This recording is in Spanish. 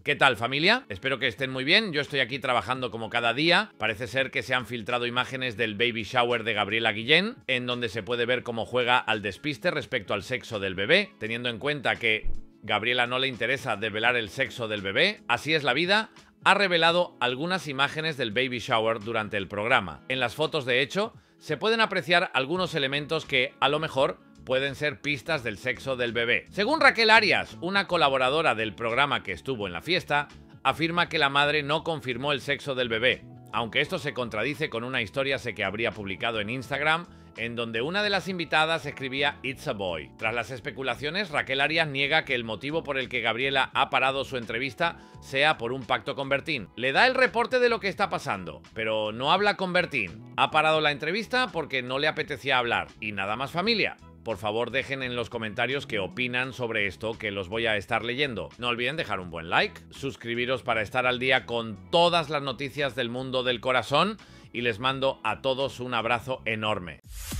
¿Qué tal, familia? Espero que estén muy bien. Yo estoy aquí trabajando como cada día. Parece ser que se han filtrado imágenes del baby shower de Gabriela Guillén, en donde se puede ver cómo juega al despiste respecto al sexo del bebé, teniendo en cuenta que Gabriela no le interesa develar el sexo del bebé. Así es la vida. Ha revelado algunas imágenes del baby shower durante el programa. En las fotos, de hecho, se pueden apreciar algunos elementos que, a lo mejor, pueden ser pistas del sexo del bebé. Según Raquel Arias, una colaboradora del programa que estuvo en la fiesta, afirma que la madre no confirmó el sexo del bebé, aunque esto se contradice con una historia que habría publicado en Instagram, en donde una de las invitadas escribía "It's a boy". Tras las especulaciones, Raquel Arias niega que el motivo por el que Gabriela ha parado su entrevista sea por un pacto con Bertín. Le da el reporte de lo que está pasando, pero no habla con Bertín. Ha parado la entrevista porque no le apetecía hablar. Y nada más, familia. Por favor, dejen en los comentarios qué opinan sobre esto, que los voy a estar leyendo. No olviden dejar un buen like, suscribiros para estar al día con todas las noticias del mundo del corazón y les mando a todos un abrazo enorme.